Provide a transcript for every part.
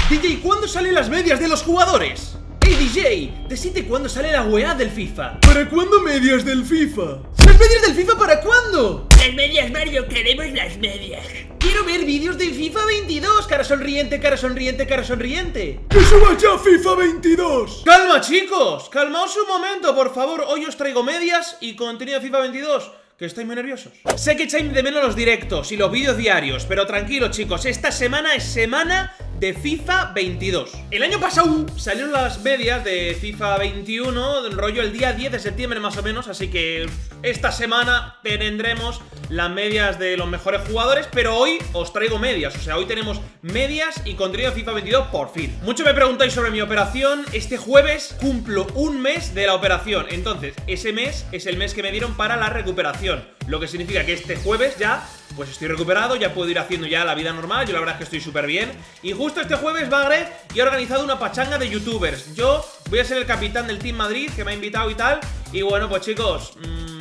DJ, ¿cuándo salen las medias de los jugadores? Hey DJ, decide cuándo sale la UEA del FIFA. ¿Para cuándo medias del FIFA? ¿Las medias del FIFA para cuándo? Las medias, Mario, queremos las medias. Quiero ver vídeos de FIFA 22. Cara sonriente, cara sonriente, cara sonriente. ¡Que suba ya FIFA 22! Calma, chicos, calmaos un momento, por favor. Hoy os traigo medias y contenido de FIFA 22, que estáis muy nerviosos. Sé que echáis de menos los directos y los vídeos diarios, pero tranquilos, chicos, esta semana es semana de FIFA 22. El año pasado salieron las medias de FIFA 21, rollo el día 10 de septiembre más o menos, así que esta semana tendremos las medias de los mejores jugadores, pero hoy os traigo medias, o sea, hoy tenemos medias y contenido de FIFA 22 por fin. Mucho me preguntáis sobre mi operación. Este jueves cumplo un mes de la operación, entonces ese mes es el mes que me dieron para la recuperación, lo que significa que este jueves ya pues estoy recuperado, ya puedo ir haciendo ya la vida normal. Yo la verdad es que estoy súper bien. Y justo este jueves, Bagre, y he organizado una pachanga de youtubers. Yo voy a ser el capitán del Team Madrid, que me ha invitado y tal. Y bueno, pues chicos,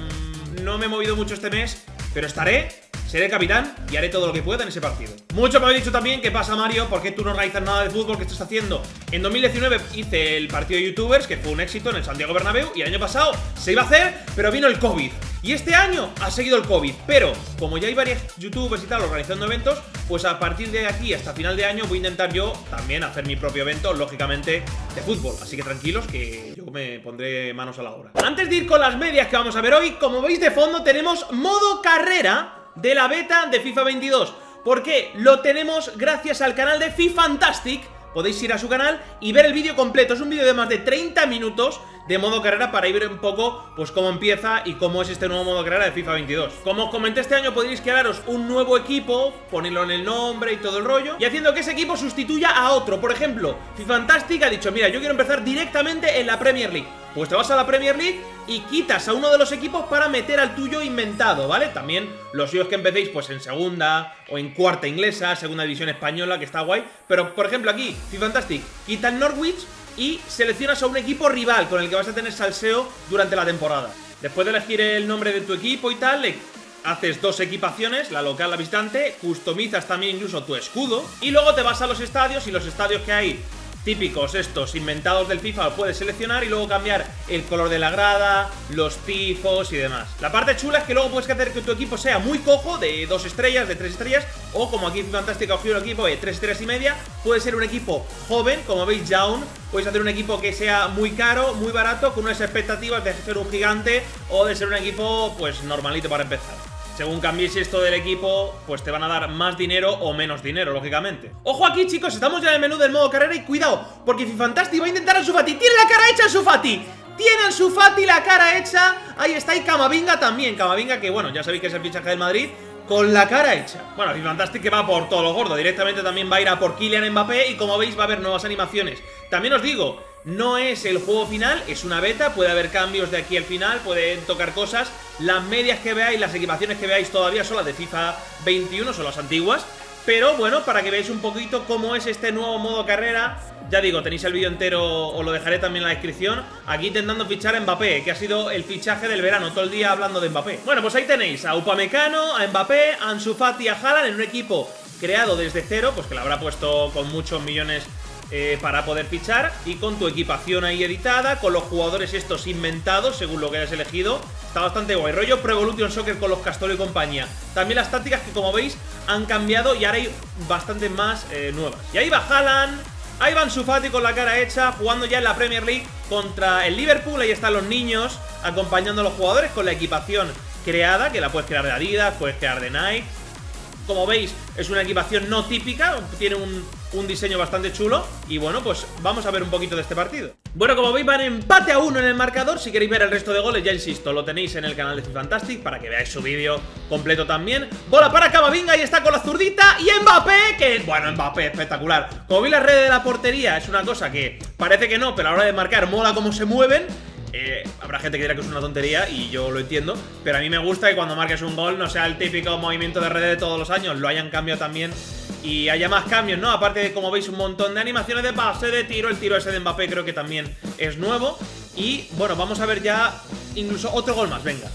no me he movido mucho este mes, pero seré capitán y haré todo lo que pueda en ese partido. Muchos me habéis dicho también, ¿qué pasa, Mario? ¿Por qué tú no organizas nada de fútbol? ¿Qué estás haciendo? En 2019 hice el partido de youtubers, que fue un éxito en el Santiago Bernabéu, y el año pasado se iba a hacer, pero vino el COVID. Y este año ha seguido el COVID, pero como ya hay varios youtubers y tal organizando eventos, pues a partir de aquí hasta final de año voy a intentar yo también hacer mi propio evento, lógicamente, de fútbol. Así que tranquilos, que yo me pondré manos a la obra. Antes de ir con las medias que vamos a ver hoy, como veis de fondo tenemos modo carrera de la beta de FIFA 22. ¿Por qué? Lo tenemos gracias al canal de FIFAntastic. Podéis ir a su canal y ver el vídeo completo. Es un vídeo de más de 30 minutos de modo carrera para ir ver un poco pues cómo empieza y cómo es este nuevo modo carrera de FIFA 22. Como os comenté, este año podréis crearos un nuevo equipo, ponerlo en el nombre y todo el rollo, y haciendo que ese equipo sustituya a otro. Por ejemplo, FIFAntastic ha dicho, mira, yo quiero empezar directamente en la Premier League. Pues te vas a la Premier League y quitas a uno de los equipos para meter al tuyo inventado, ¿vale? También los suyos que empecéis pues en segunda o en cuarta inglesa, segunda división española, que está guay. Pero, por ejemplo, aquí, FIFAntastic quita el Norwich y seleccionas a un equipo rival con el que vas a tener salseo durante la temporada. Después de elegir el nombre de tu equipo y tal, le haces dos equipaciones, la local, la visitante, customizas también incluso tu escudo, y luego te vas a los estadios, y los estadios que hay típicos estos inventados del FIFA los puedes seleccionar y luego cambiar el color de la grada, los tifos y demás. La parte chula es que luego puedes hacer que tu equipo sea muy cojo, de 2 estrellas, de 3 estrellas, o como aquí FIFAntastic ha cogido un equipo de 3 estrellas y media, puede ser un equipo joven, como veis, Jaun. Puedes hacer un equipo que sea muy caro, muy barato, con unas expectativas de ser un gigante o de ser un equipo pues normalito para empezar. Según cambies esto del equipo, pues te van a dar más dinero o menos dinero, lógicamente. Ojo aquí, chicos, estamos ya en el menú del modo carrera y cuidado, porque FIFAntastic va a intentar a Ansu Fati. ¡Tiene la cara hecha Ansu Fati! ¡Tiene Ansu Fati la cara hecha! Ahí está, y Camavinga también. Camavinga, que bueno, ya sabéis que es el fichaje del Madrid, con la cara hecha. Bueno, FIFAntastic que va por todo lo gordo. Directamente también va a ir a por Kylian Mbappé y como veis va a haber nuevas animaciones. También os digo, no es el juego final, es una beta, puede haber cambios de aquí al final, pueden tocar cosas. Las medias que veáis, las equipaciones que veáis todavía son las de FIFA 21, son las antiguas. Pero bueno, para que veáis un poquito cómo es este nuevo modo carrera. Ya digo, tenéis el vídeo entero, os lo dejaré también en la descripción. Aquí intentando fichar a Mbappé, que ha sido el fichaje del verano, todo el día hablando de Mbappé. Bueno, pues ahí tenéis a Upamecano, a Mbappé, a Ansu Fati, a Haaland en un equipo creado desde cero, pues que lo habrá puesto con muchos millones para poder fichar, y con tu equipación ahí editada, con los jugadores estos inventados según lo que hayas elegido. Está bastante guay, rollo Pro Evolution Soccer con los Castolo y compañía. También las tácticas que, como veis, han cambiado y ahora hay bastantes más nuevas. Y ahí va Haaland, ahí va Ansu Fati con la cara hecha, jugando ya en la Premier League contra el Liverpool. Ahí están los niños acompañando a los jugadores con la equipación creada, que la puedes crear de Adidas, puedes crear de Nike. Como veis, es una equipación no típica, tiene un diseño bastante chulo. Y bueno, pues vamos a ver un poquito de este partido. Bueno, como veis, van empate a 1 en el marcador. Si queréis ver el resto de goles, ya insisto, lo tenéis en el canal de FIFAntastic para que veáis su vídeo completo también. Bola para Camavinga, y está con la zurdita. Y Mbappé, que bueno, Mbappé, espectacular. Como veis, la red de la portería es una cosa que parece que no, pero a la hora de marcar mola cómo se mueven. Habrá gente que dirá que es una tontería y yo lo entiendo, pero a mí me gusta que cuando marques un gol no sea el típico movimiento de red de todos los años, lo hayan cambiado también y haya más cambios, ¿no? Aparte de, como veis, un montón de animaciones de pase, de tiro. El tiro ese de Mbappé creo que también es nuevo. Y bueno, vamos a ver ya incluso otro gol más, venga.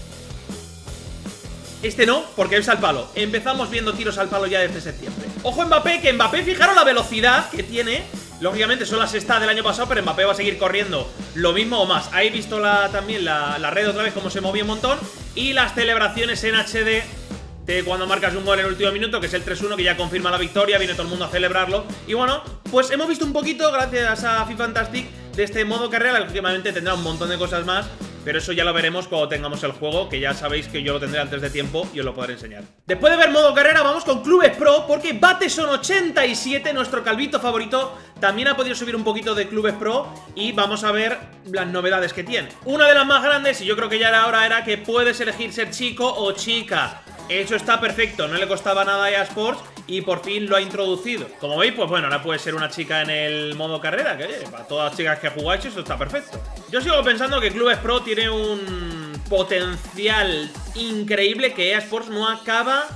Este no, porque es al palo. Empezamos viendo tiros al palo ya desde septiembre. Ojo Mbappé, que Mbappé, fijaros la velocidad que tiene. Lógicamente son las stats del año pasado, pero Mbappé va a seguir corriendo lo mismo o más. Ahí visto también la red otra vez como se movía un montón. Y las celebraciones en HD de cuando marcas un gol en el último minuto, que es el 3-1, que ya confirma la victoria, viene todo el mundo a celebrarlo. Y bueno, pues hemos visto un poquito, gracias a FiFantastic, de este modo carrera. Lógicamente tendrá un montón de cosas más, pero eso ya lo veremos cuando tengamos el juego, que ya sabéis que yo lo tendré antes de tiempo y os lo podré enseñar. Después de ver modo carrera, vamos con Clubes Pro, porque Bateson87, nuestro calvito favorito, también ha podido subir un poquito de Clubes Pro y vamos a ver las novedades que tiene. Una de las más grandes, y yo creo que ya era hora, era que puedes elegir ser chico o chica. Eso está perfecto, no le costaba nada a EA Sports y por fin lo ha introducido. Como veis, pues bueno, ahora puede ser una chica en el modo carrera, que oye, para todas las chicas que jugáis eso está perfecto. Yo sigo pensando que Clubes Pro tiene un potencial increíble que EA Sports no acaba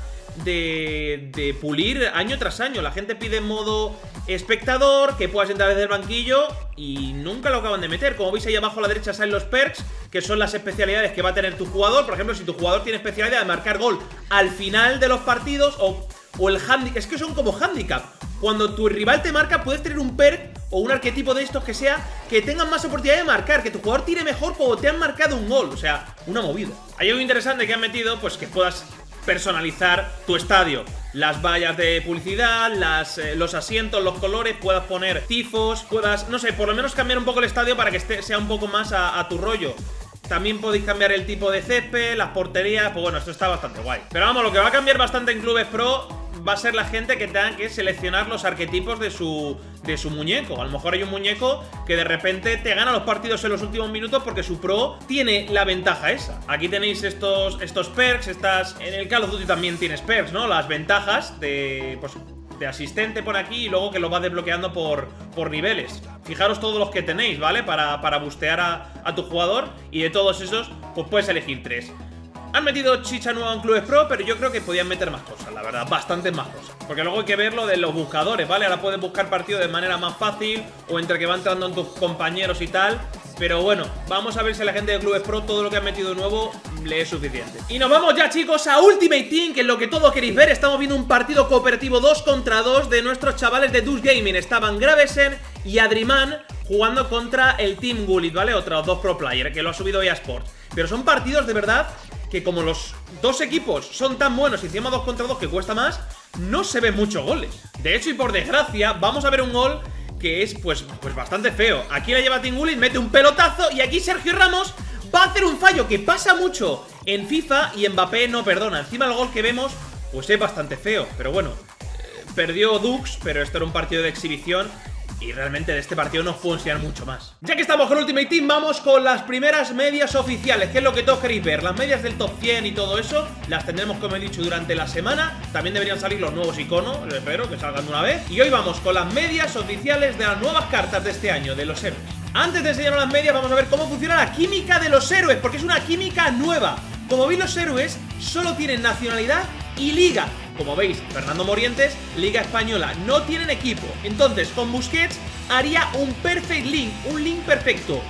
de pulir año tras año. La gente pide modo espectador, que puedas entrar desde el banquillo y nunca lo acaban de meter. Como veis ahí abajo a la derecha salen los perks, que son las especialidades que va a tener tu jugador. Por ejemplo, si tu jugador tiene especialidad de marcar gol al final de los partidos o el handicap, es que son como handicap. Cuando tu rival te marca puedes tener un perk o un arquetipo de estos que sea que tengan más oportunidad de marcar, que tu jugador tire mejor cuando te han marcado un gol. O sea, una movida. Hay algo interesante que han metido, pues que puedas personalizar tu estadio. Las vallas de publicidad, los asientos, los colores, puedas poner tifos, puedas, no sé, por lo menos cambiar un poco el estadio para que sea un poco más a tu rollo. También podéis cambiar el tipo de césped, las porterías, pues bueno, esto está bastante guay. Pero vamos, lo que va a cambiar bastante en Clubes Pro va a ser la gente que tenga que seleccionar los arquetipos de su muñeco. A lo mejor hay un muñeco que de repente te gana los partidos en los últimos minutos porque su pro tiene la ventaja esa. Aquí tenéis estos perks, en el Call of Duty también tienes perks, ¿no? Las ventajas de asistente por aquí y luego que lo vas desbloqueando por niveles. Fijaros todos los que tenéis, ¿vale? Para bustear a tu jugador, y de todos esos, pues puedes elegir 3. Han metido chicha nueva en Clubes Pro, pero yo creo que podían meter más cosas, la verdad, bastantes más cosas. Porque luego hay que ver lo de los buscadores, ¿vale? Ahora puedes buscar partidos de manera más fácil o entre que van entrando en tus compañeros y tal. Pero bueno, vamos a ver si a la gente de Clubes Pro todo lo que han metido nuevo le es suficiente. Y nos vamos ya, chicos, a Ultimate Team, que es lo que todos queréis ver. Estamos viendo un partido cooperativo 2 contra 2 de nuestros chavales de Dus Gaming. Estaban Gravesen y Adriman jugando contra el Team Gullit, ¿vale? Otros dos pro player que lo ha subido EA Sports. Pero son partidos de verdad que como los dos equipos son tan buenos y encima 2 contra 2 que cuesta más, no se ven muchos goles. De hecho y por desgracia, vamos a ver un gol que es pues bastante feo. Aquí la lleva Team Gullit, mete un pelotazo y aquí Sergio Ramos va a hacer un fallo que pasa mucho en FIFA y Mbappé no perdona. Encima el gol que vemos pues es bastante feo, pero bueno, perdió Dux, pero esto era un partido de exhibición y realmente de este partido nos puedo enseñar mucho más. Ya que estamos con Ultimate Team, vamos con las primeras medias oficiales, que es lo que todos queréis ver. Las medias del top 100 y todo eso las tendremos, como he dicho, durante la semana. También deberían salir los nuevos iconos, espero que salgan de una vez. Y hoy vamos con las medias oficiales de las nuevas cartas de este año, de los héroes. Antes de enseñaros las medias, vamos a ver cómo funciona la química de los héroes, porque es una química nueva. Como veis, los héroes solo tienen nacionalidad y liga. Como veis, Fernando Morientes, Liga Española, no tienen equipo. Entonces, con Busquets haría un perfect link, un link perfecto.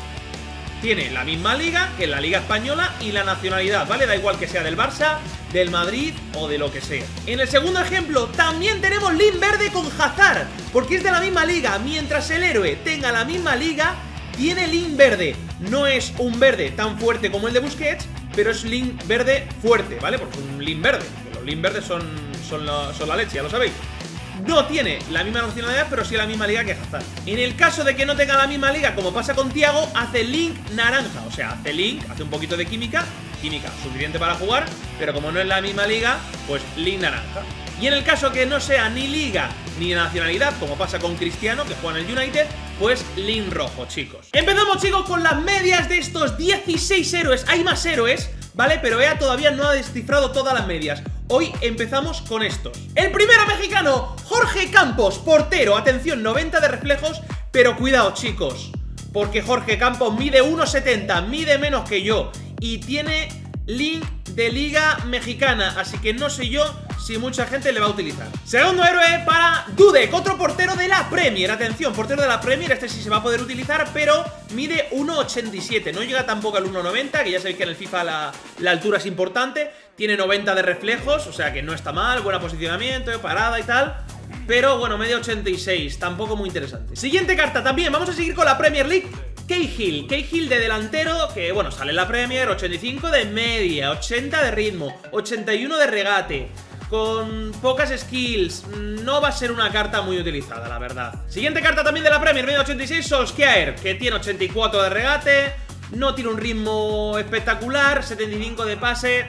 Tiene la misma liga que la Liga Española y la nacionalidad, ¿vale? Da igual que sea del Barça, del Madrid o de lo que sea. En el segundo ejemplo, también tenemos link verde con Hazard, porque es de la misma liga. Mientras el héroe tenga la misma liga, tiene link verde. No es un verde tan fuerte como el de Busquets, pero es link verde fuerte, ¿vale? Porque es un link verde. Los link verdes son la leche, ya lo sabéis. No tiene la misma nacionalidad, pero sí la misma liga que Hazard. En el caso de que no tenga la misma liga, como pasa con Thiago, hace link naranja. O sea, hace un poquito de química suficiente para jugar, pero como no es la misma liga, pues link naranja. Y en el caso que no sea ni liga ni nacionalidad, como pasa con Cristiano, que juega en el United, pues link rojo, chicos. Empezamos, chicos, con las medias de estos 16 héroes. Hay más héroes, ¿vale? Pero EA todavía no ha descifrado todas las medias. Hoy empezamos con estos. El primero mexicano, Jorge Campos, portero. Atención, 90 de reflejos, pero cuidado, chicos, porque Jorge Campos mide 1,70, mide menos que yo y tiene link de Liga Mexicana, así que no sé yo si mucha gente le va a utilizar. Segundo héroe para Dudek, otro portero de la Premier. Atención, portero de la Premier, este sí se va a poder utilizar, pero mide 1,87, no llega tampoco al 1,90, que ya sabéis que en el FIFA la altura es importante. Tiene 90 de reflejos, o sea que no está mal, buen posicionamiento, parada y tal. Pero bueno, media 86, tampoco muy interesante. Siguiente carta también, vamos a seguir con la Premier League. Cahill de delantero, que bueno, sale en la Premier, 85 de media, 80 de ritmo, 81 de regate, con pocas skills. No va a ser una carta muy utilizada, la verdad. Siguiente carta también de la Premier, media 86, Solskjaer, que tiene 84 de regate, no tiene un ritmo espectacular, 75 de pase.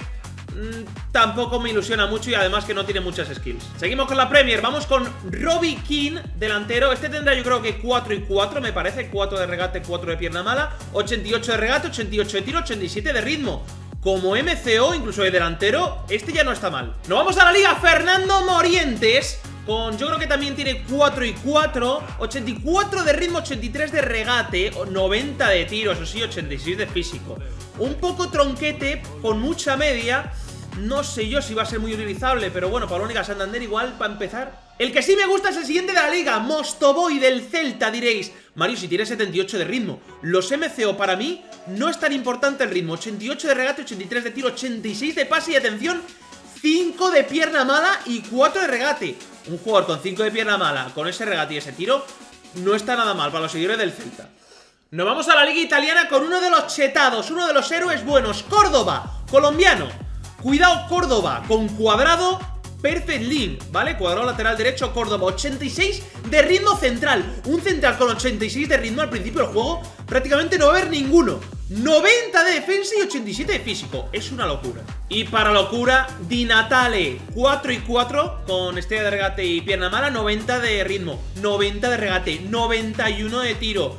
Tampoco me ilusiona mucho y además que no tiene muchas skills. Seguimos con la Premier, vamos con Robbie Keane, delantero. Este tendrá yo creo que 4 y 4, me parece, 4 de regate, 4 de pierna mala, 88 de regate, 88 de tiro, 87 de ritmo. Como MCO, incluso de delantero, este ya no está mal. Nos vamos a la liga, Fernando Morientes, con, yo creo que también tiene 4 y 4, 84 de ritmo, 83 de regate, 90 de tiro, eso sí, 86 de físico. Un poco tronquete, con mucha media. No sé yo si va a ser muy utilizable, pero bueno, para la única Santander igual, para empezar. El que sí me gusta es el siguiente de la liga, Mostovoy del Celta, diréis. Mario, si tiene 78 de ritmo. Los MCO para mí no es tan importante el ritmo. 88 de regate, 83 de tiro, 86 de pase y atención, 5 de pierna mala y 4 de regate. Un jugador con 5 de pierna mala, con ese regate y ese tiro, no está nada mal para los seguidores del Celta. Nos vamos a la liga italiana con uno de los chetados, uno de los héroes buenos, Córdoba, colombiano. Cuidado Córdoba, con Cuadrado, Perfect Link, ¿vale? Cuadrado lateral derecho, Córdoba, 86 de ritmo central. Un central con 86 de ritmo al principio del juego, prácticamente no va a haber ninguno. 90 de defensa y 87 de físico, es una locura. Y para locura, Di Natale, 4 y 4, con estrella de regate y pierna mala, 90 de ritmo, 90 de regate, 91 de tiro,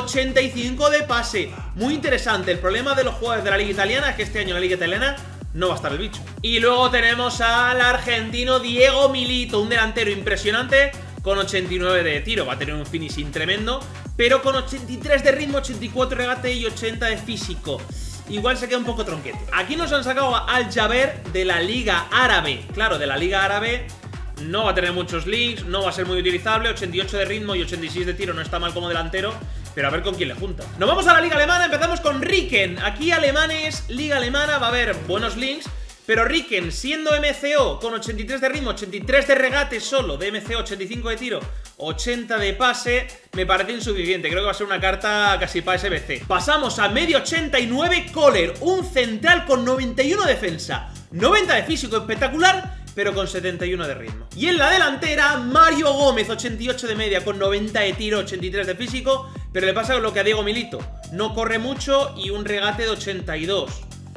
85 de pase. Muy interesante, el problema de los jugadores de la liga italiana es que este año en la liga italiana no va a estar el bicho. Y luego tenemos al argentino Diego Milito, un delantero impresionante con 89 de tiro. Va a tener un finishing tremendo, pero con 83 de ritmo, 84 de regate y 80 de físico. Igual se queda un poco tronquete. Aquí nos han sacado a Al Jaber de la Liga Árabe. Claro, de la Liga Árabe no va a tener muchos links, no va a ser muy utilizable. 88 de ritmo y 86 de tiro, no está mal como delantero, pero a ver con quién le junta. Nos vamos a la liga alemana, empezamos con Ricken. Aquí alemanes, liga alemana, va a haber buenos links, pero Ricken siendo MCO con 83 de ritmo, 83 de regate solo, de MCO, 85 de tiro, 80 de pase, me parece insuficiente. Creo que va a ser una carta casi para SBC. Pasamos a medio 89, Kohler, un central con 91 de defensa, 90 de físico, espectacular, pero con 71 de ritmo. Y en la delantera, Mario Gómez, 88 de media, con 90 de tiro, 83 de físico, pero le pasa lo que a Diego Milito, no corre mucho y un regate de 82.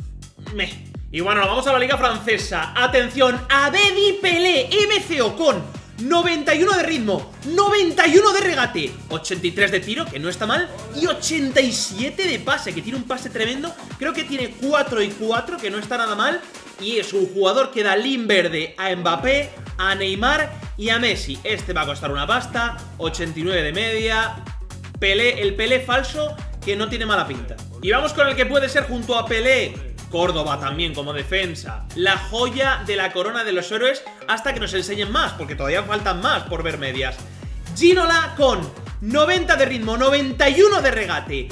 Y bueno, vamos a la liga francesa. Atención, Abedi Pelé, MCO con 91 de ritmo, 91 de regate, 83 de tiro, que no está mal, y 87 de pase, que tiene un pase tremendo. Creo que tiene 4 y 4, que no está nada mal. Y es un jugador que da link verde a Mbappé, a Neymar y a Messi. Este va a costar una pasta, 89 de media. Pelé, el Pelé falso que no tiene mala pinta. Y vamos con el que puede ser junto a Pelé, Córdoba también como defensa, la joya de la corona de los héroes, hasta que nos enseñen más, porque todavía faltan más por ver medias. Ginola con 90 de ritmo, 91 de regate,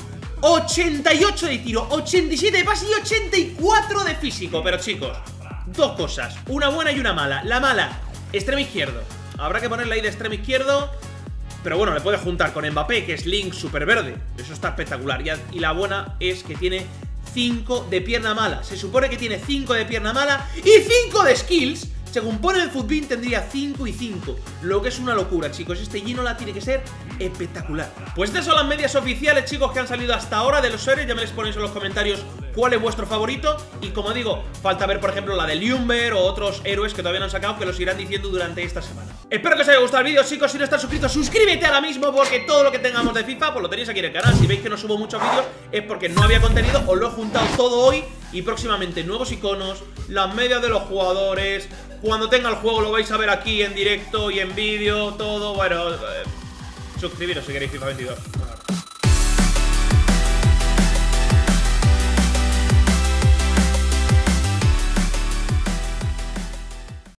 88 de tiro, 87 de pase y 84 de físico. Pero chicos, dos cosas, una buena y una mala. La mala, extremo izquierdo. Habrá que ponerle ahí de extremo izquierdo, pero bueno, le puede juntar con Mbappé, que es link super verde. Eso está espectacular. Y la buena es que tiene 5 de pierna mala. Se supone que tiene 5 de pierna mala y 5 de skills. Según pone el Futbin tendría 5 y 5, lo que es una locura, chicos. Este Ginola tiene que ser espectacular. Pues estas son las medias oficiales, chicos, que han salido hasta ahora de los héroes. Ya me les ponéis en los comentarios cuál es vuestro favorito. Y como digo, falta ver, por ejemplo, la de Ljungberg o otros héroes que todavía no han sacado, que los irán diciendo durante esta semana. Espero que os haya gustado el vídeo, chicos. Si no estás suscrito, suscríbete ahora mismo, porque todo lo que tengamos de FIFA, pues lo tenéis aquí en el canal. Si veis que no subo muchos vídeos, es porque no había contenido. Os lo he juntado todo hoy. Y próximamente nuevos iconos, las medias de los jugadores. Cuando tenga el juego lo vais a ver aquí en directo y en vídeo, todo. Bueno, suscribiros si queréis FIFA 22.